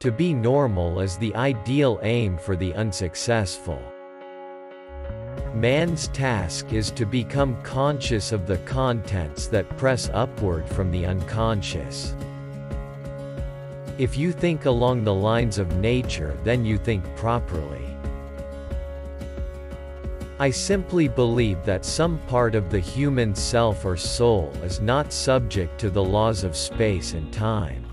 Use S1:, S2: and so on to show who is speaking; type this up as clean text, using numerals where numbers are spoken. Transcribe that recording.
S1: To be normal is the ideal aim for the unsuccessful. Man's task is to become conscious of the contents that press upward from the unconscious. If you think along the lines of nature, then you think properly. I simply believe that some part of the human self or soul is not subject to the laws of space and time.